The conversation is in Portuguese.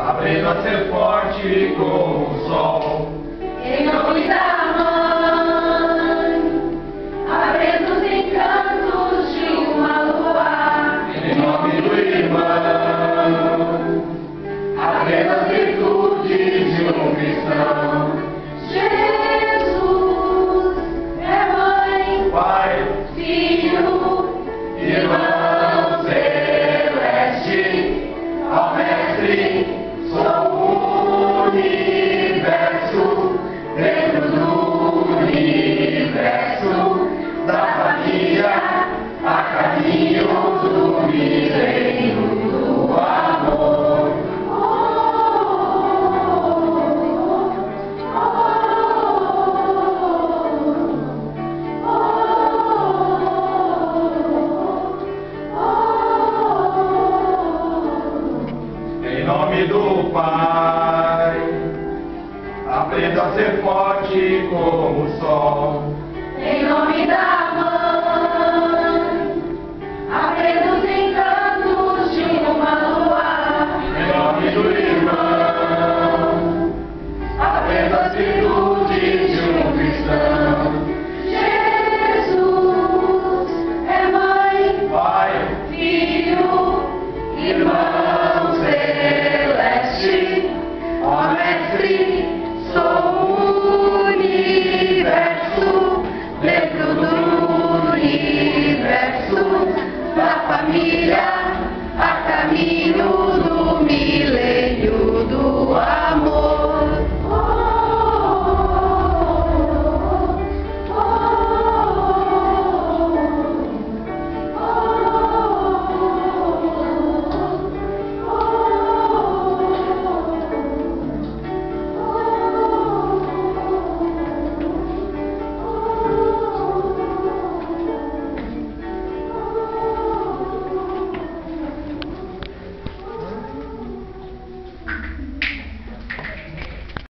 aprenda a ser forte como o sol. Em nome da mãe, aprenda os encantos de uma luar. Em nome do irmão, aprenda as virtudes de um cristão. Jesus é mãe, Pai, Filho, irmão celeste, ao mestre, sou o universo, dentro do universo, da família, a caminho do milênio do amor. Em nome do Pai, aprenda a ser forte como o sol. em nome da